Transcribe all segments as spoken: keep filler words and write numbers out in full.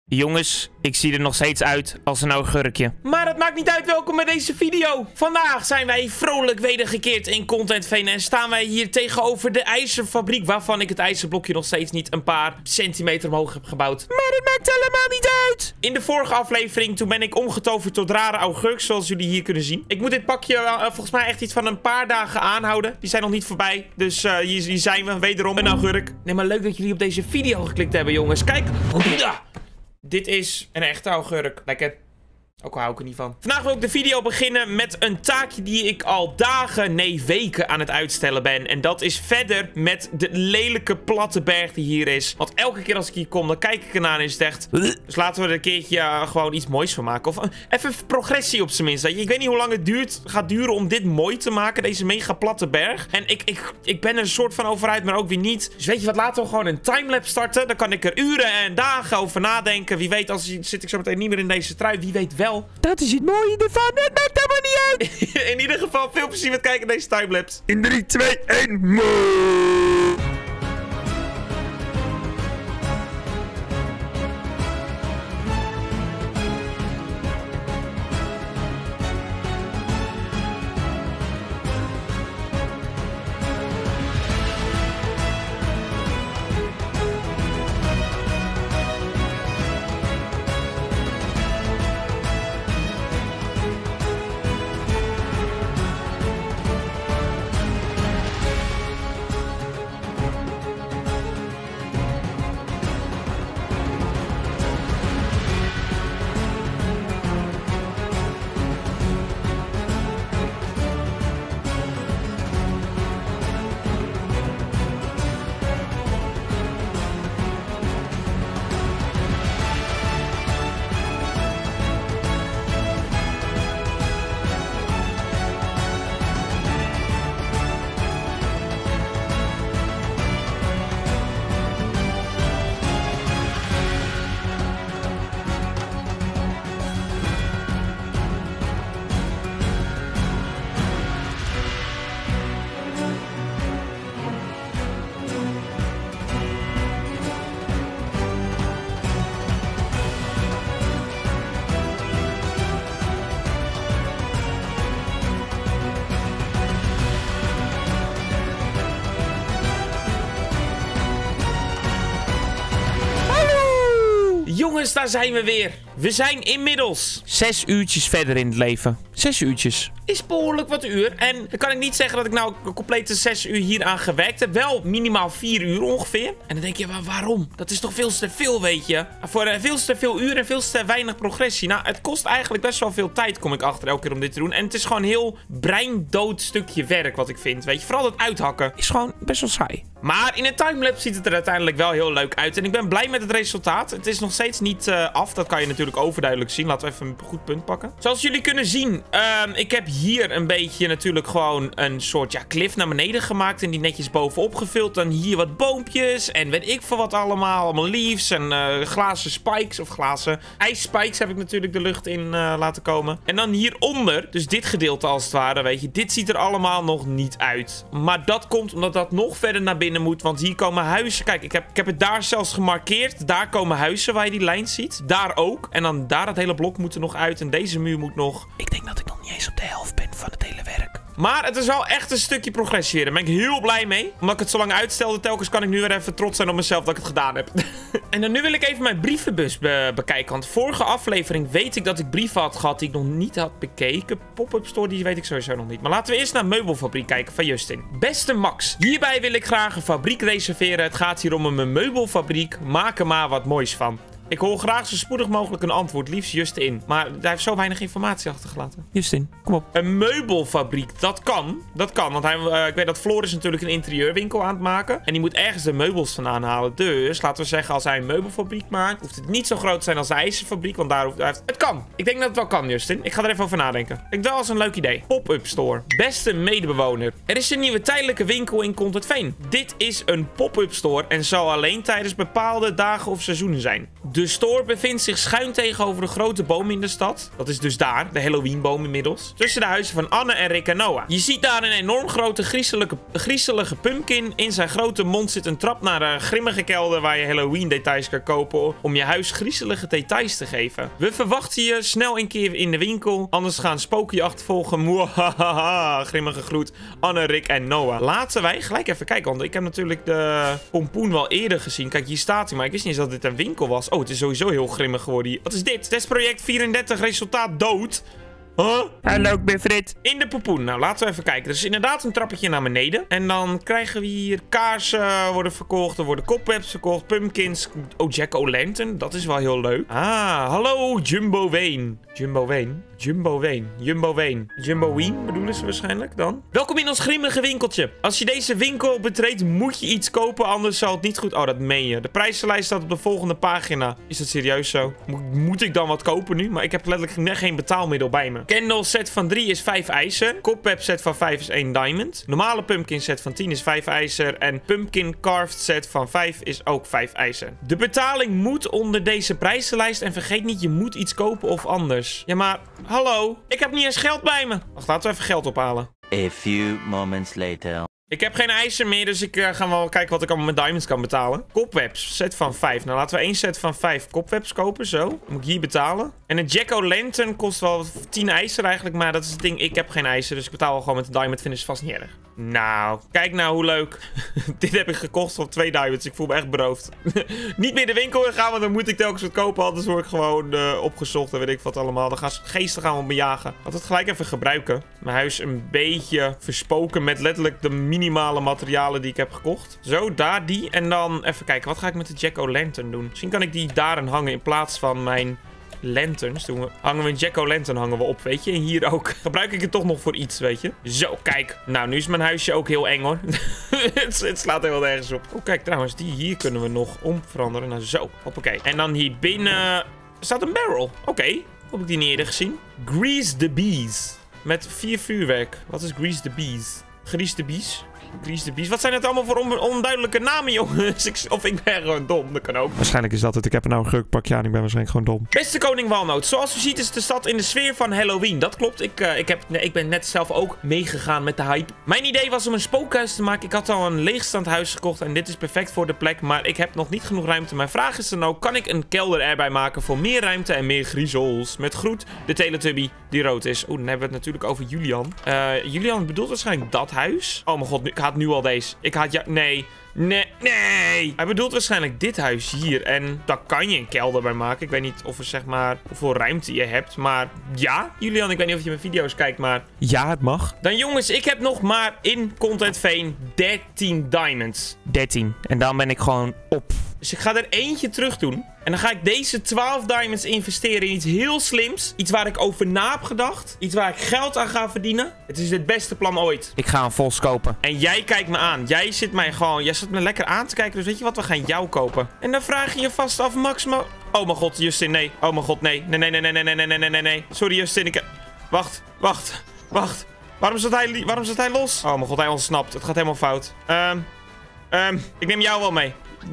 Jongens, ik zie er nog steeds uit als een augurkje. Maar dat maakt niet uit, welkom bij deze video. Vandaag zijn wij vrolijk wedergekeerd in Content Veen en staan wij hier tegenover de ijzerfabriek, waarvan ik het ijzerblokje nog steeds niet een paar centimeter omhoog heb gebouwd. Maar dat maakt helemaal niet uit. In de vorige aflevering, toen ben ik omgetoverd tot rare augurk, zoals jullie hier kunnen zien. Ik moet dit pakje uh, volgens mij echt iets van een paar dagen aanhouden. Die zijn nog niet voorbij, dus uh, hier, hier zijn we, wederom een augurk. Nee, maar leuk dat jullie op deze video geklikt hebben, jongens. Kijk. Dit is een echte augurk. Lekker. Ook al hou ik er niet van. Vandaag wil ik de video beginnen met een taakje die ik al dagen, nee weken aan het uitstellen ben. En dat is verder met de lelijke platte berg die hier is. Want elke keer als ik hier kom, dan kijk ik ernaar en is het echt... Dus laten we er een keertje uh, gewoon iets moois van maken. Of uh, even progressie op zijn minst. Ik weet niet hoe lang het duurt, gaat duren om dit mooi te maken. Deze mega platte berg. En ik, ik, ik ben er een soort van over uit, maar ook weer niet. Dus weet je wat, laten we gewoon een timelapse starten. Dan kan ik er uren en dagen over nadenken. Wie weet, als zit ik zo meteen niet meer in deze trui. Wie weet wel. Dat is het mooie ervan. Het maakt helemaal niet uit. In ieder geval, veel plezier met kijken naar deze timelapse. In drie, twee, één, move! Jongens, daar zijn we weer. We zijn inmiddels zes uurtjes verder in het leven. Zes uurtjes. Is behoorlijk wat uur. En dan kan ik niet zeggen dat ik nou een complete zes uur hier aan gewerkt heb. Wel minimaal vier uur ongeveer. En dan denk je, maar waarom? Dat is toch veel te veel, weet je? Voor uh, veel te veel uur en veel te weinig progressie. Nou, het kost eigenlijk best wel veel tijd, kom ik achter elke keer om dit te doen. En het is gewoon een heel breindood stukje werk wat ik vind, weet je. Vooral dat uithakken is gewoon best wel saai. Maar in een timelapse ziet het er uiteindelijk wel heel leuk uit. En ik ben blij met het resultaat. Het is nog steeds niet uh, af. Dat kan je natuurlijk overduidelijk zien. Laten we even een goed punt pakken. Zoals jullie kunnen zien, um, ik heb hier een beetje natuurlijk gewoon een soort ja, cliff naar beneden gemaakt. En die netjes bovenop gevuld. Dan hier wat boompjes en weet ik veel wat allemaal. Allemaal leaves en uh, glazen spikes of glazen ijsspikes heb ik natuurlijk de lucht in uh, laten komen. En dan hieronder, dus dit gedeelte als het ware, weet je. Dit ziet er allemaal nog niet uit. Maar dat komt omdat dat nog verder naar binnen moet, want hier komen huizen. Kijk, ik heb, ik heb het daar zelfs gemarkeerd. Daar komen huizen waar je die lijn ziet. Daar ook. En dan daar het hele blok moet er nog uit. En deze muur moet nog... Ik denk dat ik nog niet eens op de helft ben van het hele werk. Maar het is wel echt een stukje progressie weer. Daar ben ik heel blij mee. Omdat ik het zo lang uitstelde, telkens kan ik nu weer even trots zijn op mezelf dat ik het gedaan heb. En dan nu wil ik even mijn brievenbus be bekijken. Want vorige aflevering weet ik dat ik brieven had gehad die ik nog niet had bekeken. Pop-up store, die weet ik sowieso nog niet. Maar laten we eerst naar meubelfabriek kijken van Justin. Beste Max, hierbij wil ik graag een fabriek reserveren. Het gaat hier om een meubelfabriek. Maak er maar wat moois van. Ik hoor graag zo spoedig mogelijk een antwoord. Liefst Justin. Maar hij heeft zo weinig informatie achtergelaten. Justin, kom op. Een meubelfabriek. Dat kan. Dat kan. Want hij, uh, ik weet dat Floris natuurlijk een interieurwinkel aan het maken. En die moet ergens de meubels vandaan halen. Dus laten we zeggen, als hij een meubelfabriek maakt, hoeft het niet zo groot te zijn als de ijzerfabriek. Want daar hoeft hij... Het kan. Ik denk dat het wel kan, Justin. Ik ga er even over nadenken. Ik denk wel als een leuk idee. Pop-up store. Beste medebewoner. Er is een nieuwe tijdelijke winkel in Content Veen. Dit is een pop-up store en zal alleen tijdens bepaalde dagen of seizoenen zijn. De store bevindt zich schuin tegenover de grote boom in de stad. Dat is dus daar, de Halloweenboom inmiddels. Tussen de huizen van Anne en Rick en Noah. Je ziet daar een enorm grote griezelige, griezelige pumpkin. In zijn grote mond zit een trap naar een grimmige kelder waar je Halloween details kan kopen om je huis griezelige details te geven. We verwachten je snel een keer in de winkel. Anders gaan spoken je achtervolgen. Muahaha. Grimmige groet. Anne, Rick en Noah. Laten wij gelijk even kijken. Want ik heb natuurlijk de pompoen wel eerder gezien. Kijk, hier staat hij. Maar ik wist niet eens dat dit een winkel was. Oh, het is sowieso heel grimmig geworden hier. Wat is dit? Testproject vierendertig. Resultaat dood. Huh? Hallo, ik ben Fred. In de poepoen. Nou, laten we even kijken. Er is inderdaad een trappetje naar beneden. En dan krijgen we hier kaarsen worden verkocht. Er worden cobwebs verkocht. Pumpkins. Oh, Jack-o'-lantern. Dat is wel heel leuk. Ah, hallo Jumbo Wayne. Jumbo Wayne? Jumbo Wayne. Jumbo Wayne. Jumbo Ween bedoelen ze waarschijnlijk dan. Welkom in ons grimmige winkeltje. Als je deze winkel betreedt, moet je iets kopen. Anders zal het niet goed... Oh, dat meen je. De prijzenlijst staat op de volgende pagina. Is dat serieus zo? Mo moet ik dan wat kopen nu? Maar ik heb letterlijk net geen betaalmiddel bij me. Candle set van drie is vijf ijzer. Cobweb set van vijf is één diamond. Normale pumpkin set van tien is vijf ijzer. En pumpkin carved set van vijf is ook vijf ijzer. De betaling moet onder deze prijzenlijst. En vergeet niet, je moet iets kopen of anders. Ja, maar... Hallo? Ik heb niet eens geld bij me. Wacht, laten we even geld ophalen. A few moments later. Ik heb geen ijzer meer, dus ik uh, ga wel kijken wat ik allemaal met diamonds kan betalen. Cobwebs, set van vijf. Nou, laten we één set van vijf cobwebs kopen, zo. Dan moet ik hier betalen. En een Jack-o'-lantern kost wel tien ijzer eigenlijk, maar dat is het ding. Ik heb geen ijzer, dus ik betaal wel gewoon met de diamond. Vind ik vast niet erg. Nou, kijk nou hoe leuk. Dit heb ik gekocht voor twee diamonds. Ik voel me echt beroofd. Niet meer de winkel in gaan, want dan moet ik telkens wat kopen. Anders word ik gewoon uh, opgezocht en weet ik wat allemaal. Dan gaan ze geesten gaan op me jagen. Laat het gelijk even gebruiken. Mijn huis een beetje verspoken met letterlijk de minimale materialen die ik heb gekocht. Zo, daar die. En dan even kijken, wat ga ik met de Jack-o'-lantern doen? Misschien kan ik die daarin hangen in plaats van mijn... lanterns doen we. Hangen we een Jack-o'-lantern hangen we op, weet je. En hier ook. Gebruik ik het toch nog voor iets, weet je. Zo, kijk. Nou, nu is mijn huisje ook heel eng, hoor. het, het slaat helemaal nergens op. Oh, kijk, trouwens, die hier kunnen we nog omveranderen. Nou, zo. Hoppakee. En dan hier binnen staat een barrel. Oké. Okay. Heb ik die niet eerder gezien. Grease the Bees. Met vier vuurwerk. Wat is Grease the Bees? Grease the Bees? Grease the Bees. Wat zijn het allemaal voor on onduidelijke namen, jongens? Ik, of ik ben gewoon dom. Dat kan ook. Waarschijnlijk is dat het. Ik heb er nou een geurkpakje aan. Ik ben waarschijnlijk gewoon dom. Beste koning Walnoot. Zoals u ziet is de stad in de sfeer van Halloween. Dat klopt. Ik, uh, ik, heb, nee, ik ben net zelf ook meegegaan met de hype. Mijn idee was om een spookhuis te maken. Ik had al een leegstaand huis gekocht. En dit is perfect voor de plek. Maar ik heb nog niet genoeg ruimte. Mijn vraag is dan ook. Kan ik een kelder erbij maken voor meer ruimte en meer griezels? Met groet, de Teletubby die rood is. Oeh, dan hebben we het natuurlijk over Julian. Uh, Julian bedoelt waarschijnlijk dat huis. Oh mijn god, nu, ik haat nu al deze. Ik haat ja... Nee. Nee. Nee. Hij bedoelt waarschijnlijk dit huis hier. En daar kan je een kelder bij maken. Ik weet niet of er zeg maar... hoeveel ruimte je hebt. Maar ja, Julian, ik weet niet of je mijn video's kijkt, maar... Ja, het mag. Dan jongens, ik heb nog maar in Content Vane dertien diamonds. dertien. En dan ben ik gewoon op. Dus ik ga er eentje terug doen. En dan ga ik deze twaalf diamonds investeren in iets heel slims. Iets waar ik over na heb gedacht. Iets waar ik geld aan ga verdienen. Het is het beste plan ooit. Ik ga een vos kopen. En jij kijkt me aan. Jij zit mij gewoon... Jij zit me lekker aan te kijken. Dus weet je wat? We gaan jou kopen. En dan vraag je je vast af, Max. Maar... Oh mijn god, Justin, nee. Oh mijn god, nee. Nee, nee, nee, nee, nee, nee, nee, nee, nee, nee. Sorry, Justin. Ik... Wacht, wacht, wacht. Waarom zat hij, waarom zat hij los? Oh mijn god, hij ontsnapt. Het gaat helemaal fout. Ehm... Um, um, ik neem jou wel mee.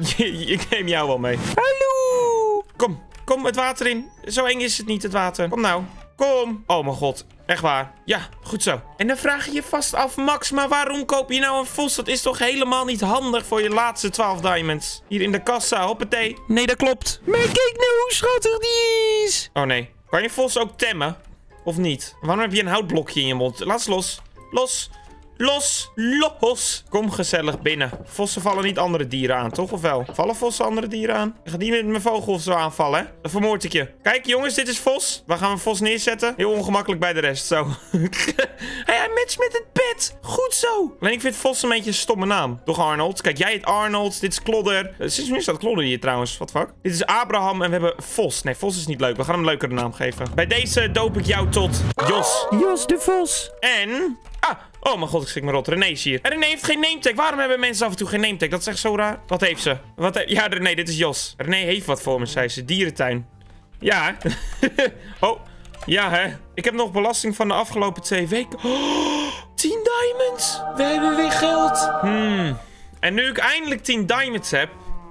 Ik neem jou wel mee. Hallo! Kom, kom het water in. Zo eng is het niet, het water. Kom nou. Kom. Oh mijn god. Echt waar. Ja, goed zo. En dan vraag je je vast af, Max, maar waarom koop je nou een vos? Dat is toch helemaal niet handig voor je laatste twaalf diamonds. Hier in de kassa, hoppatee. Nee, dat klopt. Maar kijk nou hoe schattig die is. Oh nee. Kan je vos ook temmen? Of niet? Waarom heb je een houtblokje in je mond? Laat ze los. Los. Los, los. Kom gezellig binnen. Vossen vallen niet andere dieren aan, toch? Of wel? Vallen vossen andere dieren aan? Ik ga niet met mijn vogel of zo aanvallen, hè? Dan vermoord ik je. Kijk, jongens, dit is Vos. Waar gaan we Vos neerzetten? Heel ongemakkelijk bij de rest, zo. Hey, hij matcht met het bed. Goed zo. Alleen ik vind Vos een beetje een stomme naam. Toch, Arnold? Kijk, jij heet Arnold. Dit is Klodder. Uh, sinds nu staat Klodder hier trouwens. Wat fuck? Dit is Abraham en we hebben Vos. Nee, Vos is niet leuk. We gaan hem een leukere naam geven. Bij deze doop ik jou tot Jos. Jos de Vos. En... Ah, oh mijn god, ik schrik me rot. René is hier. En René heeft geen nametag. Waarom hebben mensen af en toe geen nametag? Dat is echt zo raar. Wat heeft ze? Wat he ja, René, dit is Jos. René heeft wat voor me, zei ze. Dierentuin. Ja, hè? Oh, ja, hè? Ik heb nog belasting van de afgelopen twee weken. Oh, tien diamonds. We hebben weer geld. Hmm. En nu ik eindelijk tien diamonds heb...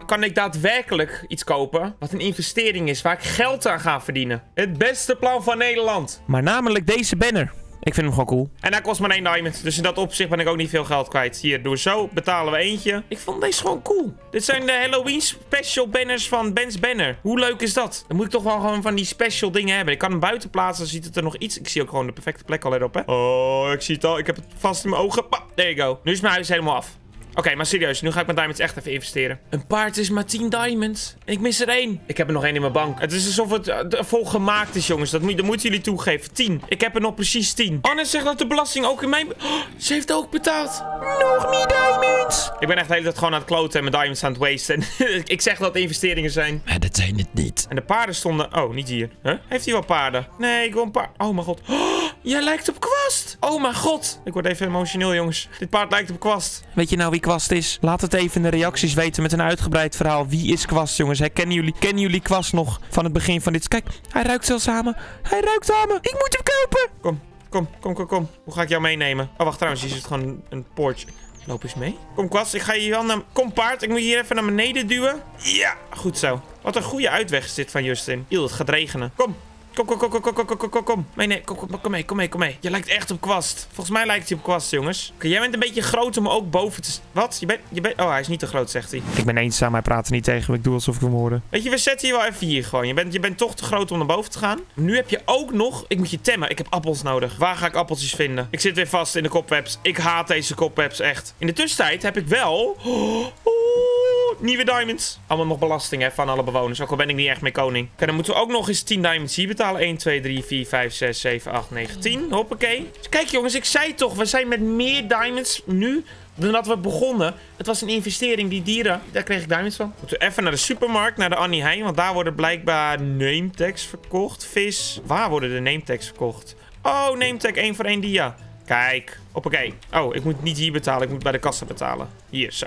kan ik daadwerkelijk iets kopen wat een investering is, waar ik geld aan ga verdienen. Het beste plan van Nederland. Maar namelijk deze banner. Ik vind hem gewoon cool. En hij kost maar één diamond. Dus in dat opzicht ben ik ook niet veel geld kwijt. Hier, doe zo. Betalen we eentje. Ik vond deze gewoon cool. Dit zijn de Halloween special banners van Ben's Banner. Hoe leuk is dat? Dan moet ik toch wel gewoon van die special dingen hebben. Ik kan hem buiten plaatsen. Dan ziet het er nog iets. Ik zie ook gewoon de perfecte plek al erop, hè. Oh, ik zie het al. Ik heb het vast in mijn ogen. Bah, there you go. Nu is mijn huis helemaal af. Oké, okay, maar serieus. Nu ga ik mijn diamonds echt even investeren. Een paard is maar tien diamonds. Ik mis er één. Ik heb er nog één in mijn bank. Het is alsof het uh, vol gemaakt is, jongens. Dat, moet, dat moeten jullie toegeven. tien. Ik heb er nog precies tien. Anne zegt dat de belasting ook in mijn... Oh, ze heeft ook betaald. Nog meer diamonds. Ik ben echt de hele tijd gewoon aan het kloten en mijn diamonds aan het wasten. Ik zeg dat het investeringen zijn. Maar dat zijn het niet. En de paarden stonden... Oh, niet hier. Huh? Heeft hij wel paarden? Nee, ik wil een paard. Oh, mijn god. Oh, jij lijkt op Kwast. Oh, mijn god. Ik word even emotioneel, jongens. Dit paard lijkt op Kwast. Weet je nou wie Kwast is? Laat het even in de reacties weten met een uitgebreid verhaal. Wie is Kwast, jongens? Kennen jullie, kennen jullie Kwast nog van het begin van dit? Kijk, hij ruikt zelfs samen. Hij ruikt samen. Ik moet hem kopen. Kom, kom, kom, kom, kom. Hoe ga ik jou meenemen? Oh, wacht, trouwens. Hier zit gewoon een poortje. Loop eens mee. Kom, Kwast. Ik ga je wel naar... Kom, paard. Ik moet je hier even naar beneden duwen. Ja, goed zo. Wat een goede uitweg is dit van Justin. Eeuw, het gaat regenen. Kom. Kom, kom, kom, kom, kom, kom, kom, kom, kom. Nee, nee, kom, kom, kom mee, kom mee, kom mee. Je lijkt echt op Kwast. Volgens mij lijkt hij op Kwast, jongens. Oké, okay, jij bent een beetje groot om ook boven te... Wat? Je bent, je bent... Oh, hij is niet te groot, zegt hij. Ik ben eenzaam, hij praat er niet tegen me. Ik doe alsof ik hem hoorde. Weet je, we zetten je wel even hier gewoon. Je bent, je bent toch te groot om naar boven te gaan. Nu heb je ook nog... Ik moet je temmen. Ik heb appels nodig. Waar ga ik appeltjes vinden? Ik zit weer vast in de cobwebs. Ik haat deze cobwebs, echt. In de tussentijd heb ik wel... Oh, oh, nieuwe diamonds. Allemaal nog belasting, hè, van alle bewoners. Ook al ben ik niet echt meer koning. Oké, dan moeten we ook nog eens tien diamonds hier betalen. één, twee, drie, vier, vijf, zes, zeven, acht, negen, tien. Hoppakee. Dus kijk, jongens, ik zei toch, we zijn met meer diamonds nu dan dat we begonnen. Het was een investering, die dieren. Daar kreeg ik diamonds van. Moeten we even naar de supermarkt, naar de Annie Heijn. Want daar worden blijkbaar nametags verkocht. Vis. Waar worden de nametags verkocht? Oh, nametag één voor één dia. Kijk. Hoppakee. Oh, ik moet niet hier betalen. Ik moet bij de kassa betalen. Hier, zo.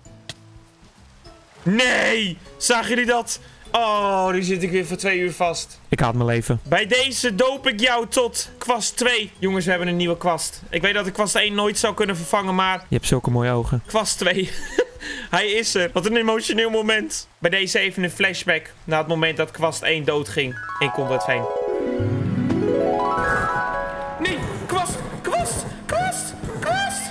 Nee! Zagen jullie dat? Oh, nu zit ik weer voor twee uur vast. Ik haat mijn leven. Bij deze doop ik jou tot Kwast twee. Jongens, we hebben een nieuwe Kwast. Ik weet dat ik Kwast één nooit zou kunnen vervangen, maar... Je hebt zulke mooie ogen. Kwast twee. Hij is er. Wat een emotioneel moment. Bij deze even een flashback. Na het moment dat Kwast één doodging. één komt uit Veen. Nee, Kwast! Kwast! Kwast! Kwast!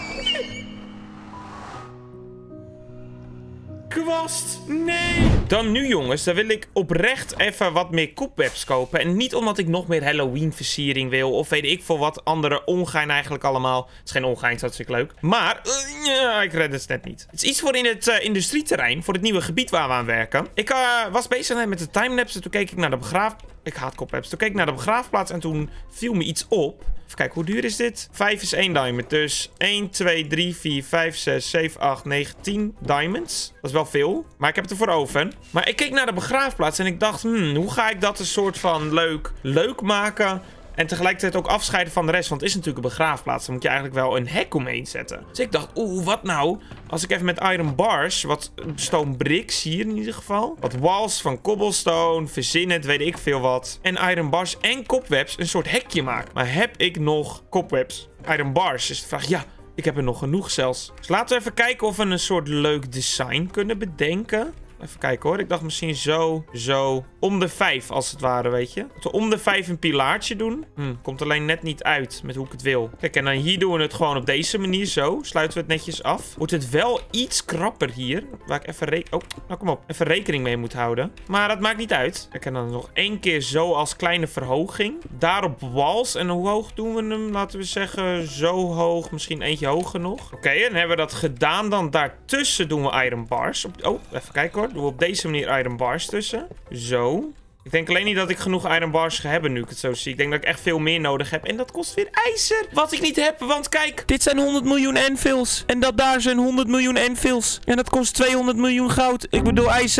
Kwast! Nee! Dan nu, jongens, dan wil ik oprecht even wat meer cobwebs kopen. En niet omdat ik nog meer Halloween versiering wil. Of weet ik veel wat andere ongein eigenlijk allemaal. Het is geen ongein, het is hartstikke leuk. Maar, uh, ja, ik red het net niet. Het is iets voor in het uh, industrieterrein. Voor het nieuwe gebied waar we aan werken. Ik uh, was bezig met de timelapse. Toen keek ik naar de begraaf... Ik haat cobwebs. Toen keek ik naar de begraafplaats en toen viel me iets op. Even kijken, hoe duur is dit? vijf is één diamond. Dus één, twee, drie, vier, vijf, zes, zeven, acht, negen, tien diamonds. Dat is wel veel. Maar ik heb het ervoor over. Maar ik keek naar de begraafplaats en ik dacht... Hmm, hoe ga ik dat een soort van leuk, leuk maken... En tegelijkertijd ook afscheiden van de rest. Want het is natuurlijk een begraafplaats. Dan moet je eigenlijk wel een hek omheen zetten. Dus ik dacht, oeh, wat nou? Als ik even met iron bars, wat stone bricks hier in ieder geval. Wat walls van cobblestone, verzin het, weet ik veel wat. En iron bars en cobwebs een soort hekje maak. Maar heb ik nog cobwebs? Iron bars is de vraag. Ja, ik heb er nog genoeg zelfs. Dus laten we even kijken of we een soort leuk design kunnen bedenken. Even kijken hoor. Ik dacht misschien zo, zo. Om de vijf als het ware, weet je. Moeten we om de vijf een pilaartje doen. Hm, komt alleen net niet uit met hoe ik het wil. Kijk, en dan hier doen we het gewoon op deze manier zo. Sluiten we het netjes af. Wordt het wel iets krapper hier. Waar ik even, re oh, nou kom op. even rekening mee moet houden. Maar dat maakt niet uit. Kijk, en dan nog één keer zo als kleine verhoging. Daarop walls. En hoe hoog doen we hem? Laten we zeggen zo hoog. Misschien eentje hoger nog. Oké, okay, en dan hebben we dat gedaan. Dan daartussen doen we iron bars. Op oh, even kijken hoor. Doen we op deze manier iron bars tussen. Zo. Ik denk alleen niet dat ik genoeg iron bars ga hebben nu ik het zo zie. Ik denk dat ik echt veel meer nodig heb. En dat kost weer ijzer. Wat ik niet heb, want kijk. Dit zijn honderd miljoen anvils. En dat daar zijn honderd miljoen anvils. En dat kost tweehonderd miljoen goud. Ik bedoel ijzer.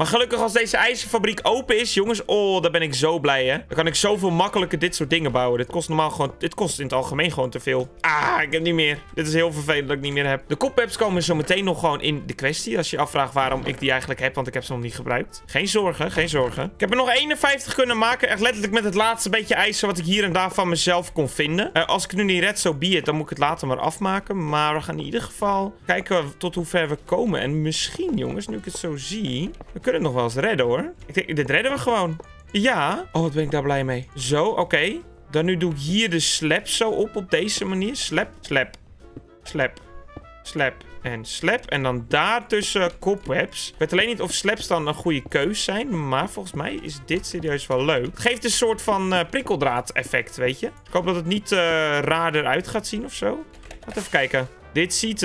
Maar gelukkig als deze ijzerfabriek open is, jongens. Oh, daar ben ik zo blij, hè. Dan kan ik zoveel makkelijker dit soort dingen bouwen. Dit kost normaal gewoon... Dit kost in het algemeen gewoon te veel. Ah, ik heb niet meer. Dit is heel vervelend dat ik niet meer heb. De cobwebs komen zo meteen nog gewoon in de kwestie. Als je je afvraagt waarom ik die eigenlijk heb, want ik heb ze nog niet gebruikt. Geen zorgen, geen zorgen. Ik heb er nog eenenvijftig kunnen maken. Echt letterlijk met het laatste beetje ijzer wat ik hier en daar van mezelf kon vinden. Uh, als ik het nu niet red, zo be it, dan moet ik het later maar afmaken. Maar we gaan in ieder geval kijken tot hoe ver we komen. En misschien, jongens, nu ik het zo zie, we kunnen het nog wel eens redden, hoor. Ik denk, dit redden we gewoon. Ja. Oh, wat ben ik daar blij mee. Zo, oké. Okay. Dan nu doe ik hier de slap zo op, op deze manier. Slap, slap, slap, slap en slap. En dan daartussen cobwebs. Ik weet alleen niet of slaps dan een goede keus zijn. Maar volgens mij is dit serieus wel leuk. Het geeft een soort van uh, prikkeldraad effect, weet je. Ik hoop dat het niet uh, raar eruit gaat zien of zo. Laten we even kijken. Dit ziet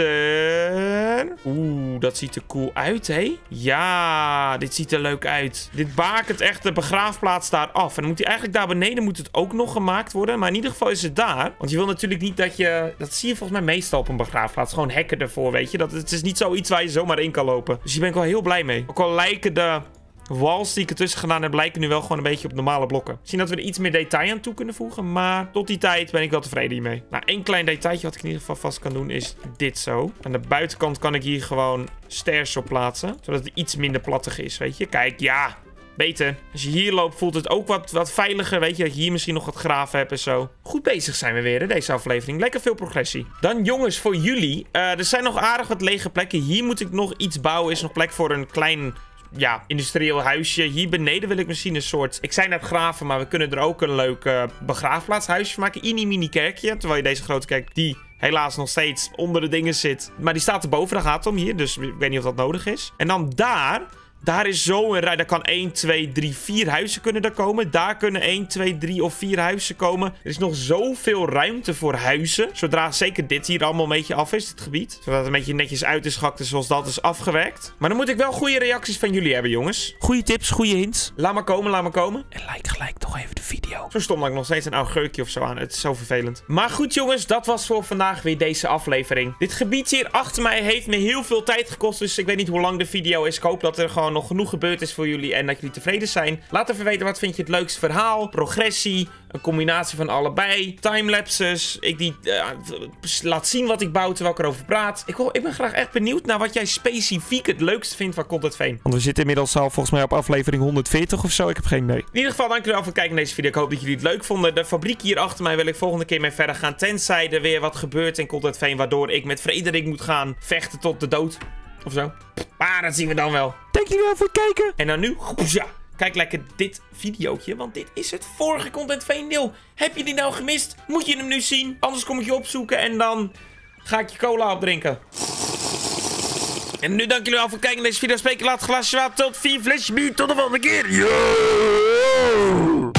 er... Oeh, dat ziet er cool uit, hé? Ja, dit ziet er leuk uit. Dit bakent echt de begraafplaats daar af. En dan moet hij eigenlijk daar beneden moet het ook nog gemaakt worden. Maar in ieder geval is het daar. Want je wil natuurlijk niet dat je... Dat zie je volgens mij meestal op een begraafplaats. Gewoon hekken ervoor, weet je. Dat, het is niet zoiets waar je zomaar in kan lopen. Dus hier ben ik wel heel blij mee. Ook al lijken de... walls die ik ertussen gedaan heb, lijken nu wel gewoon een beetje op normale blokken. Misschien dat we er iets meer detail aan toe kunnen voegen. Maar tot die tijd ben ik wel tevreden hiermee. Nou, één klein detailje wat ik in ieder geval vast kan doen is dit zo. Aan de buitenkant kan ik hier gewoon stairs op plaatsen. Zodat het iets minder plattig is, weet je. Kijk, ja... Beter. Als je hier loopt, voelt het ook wat, wat veiliger. Weet je, dat je hier misschien nog wat graven hebt en zo. Goed bezig zijn we weer, hè, deze aflevering. Lekker veel progressie. Dan, jongens, voor jullie. Uh, er zijn nog aardig wat lege plekken. Hier moet ik nog iets bouwen. Is nog plek voor een klein... ja, industrieel huisje. Hier beneden wil ik misschien een soort... Ik zei net graven, maar we kunnen er ook een leuk uh, begraafplaatshuisje van maken. Mini-mini kerkje. Terwijl je deze grote kerk, die helaas nog steeds onder de dingen zit. Maar die staat erboven, daar gaat het om hier. Dus ik weet niet of dat nodig is. En dan daar... Daar is zo een rij. Daar kan één, twee, drie, vier huizen kunnen er komen. Daar kunnen één, twee, drie of vier huizen komen. Er is nog zoveel ruimte voor huizen. Zodra zeker dit hier allemaal een beetje af is, dit gebied. Zodat het een beetje netjes uit is gehakt zoals dat is afgewerkt. Maar dan moet ik wel goede reacties van jullie hebben, jongens. Goede tips, goede hints. Laat maar komen, laat maar komen. En like gelijk toch even de video. Zo stom dat ik nog steeds een augurkje of zo aan. Het is zo vervelend. Maar goed, jongens, dat was voor vandaag weer deze aflevering. Dit gebied hier achter mij heeft me heel veel tijd gekost. Dus ik weet niet hoe lang de video is. Ik hoop dat er gewoon nog genoeg gebeurd is voor jullie en dat jullie tevreden zijn. Laat even weten, wat vind je het leukste verhaal? Progressie, een combinatie van allebei, timelapses, ik die uh, laat zien wat ik bouw terwijl ik erover praat. Ik, wil, ik ben graag echt benieuwd naar wat jij specifiek het leukste vindt van Content Veen. Want we zitten inmiddels al volgens mij op aflevering honderdveertig of zo. Ik heb geen idee. In ieder geval, dank jullie wel voor het kijken naar deze video. Ik hoop dat jullie het leuk vonden. De fabriek hier achter mij wil ik volgende keer mee verder gaan. Tenzij er weer wat gebeurt in Content Veen, waardoor ik met Frederik moet gaan vechten tot de dood. Of zo. Maar dat zien we dan wel. Dank jullie wel voor het kijken. En dan nu, ja, kijk lekker dit videootje, want dit is het vorige Content Veen deel. Heb je die nou gemist? Moet je hem nu zien? Anders kom ik je opzoeken en dan ga ik je cola opdrinken. En nu dank jullie wel voor het kijken naar deze video. Spreken laat glaasje water tot vier flesjes bier. Tot de volgende keer. Yo!